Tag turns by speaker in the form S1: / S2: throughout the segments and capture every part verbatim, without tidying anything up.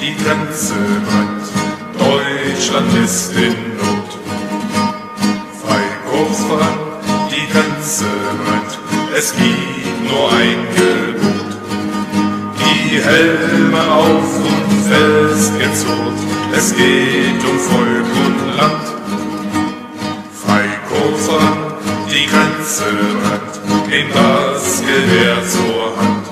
S1: die Grenze brennt, Deutschland ist in Not. Freikorps voran, die Grenze brennt, es gibt nur ein Gebot. Die Helme auf und festgezurrt, es geht um Volk und Land. Freikorps voran, die Grenze brennt, nehmt das Gewehr zur Hand.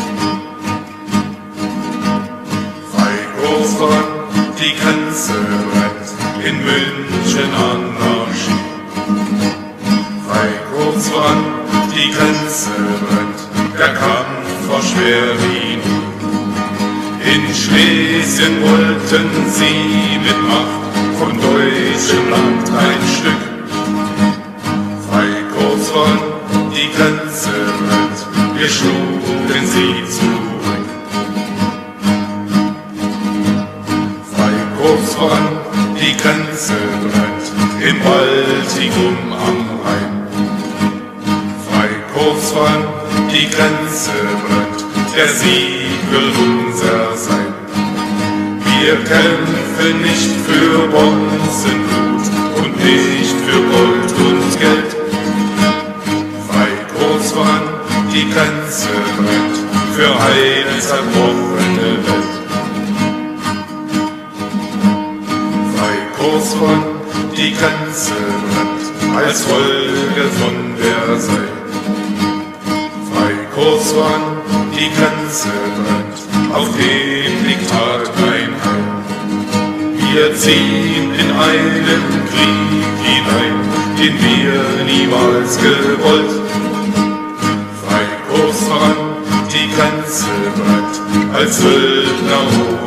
S1: Freikorps voran, die Grenze brennt, in München Anarchie. Freikorps voran, die Grenze brennt, der Kampf war schwer wie nie. In Schlesien wollten sie mit Macht von deutschem Land ein Stück. Freikorps voran, die Grenze brennt, wir schlugen sie zurück. Freikorps voran, die Grenze brennt, im Baltikum am Rhein. Freikorps voran, die Grenze brennt, der Sieg will unser sein. Wir kämpfen nicht für Bonzenblut und nicht für Gold und Geld. Freikorps voran, die Grenze brennt, für eine zerbrochene Welt. Freikorps voran, die Grenze brennt, als Folge von Versailles. Freikorps voran, die Grenze brennt, auf dem Diktat ein Heil. Wir ziehen in einen Krieg hinein, den wir niemals gewollt. Freikorps voran, die Grenze brennt, als Söldner hoch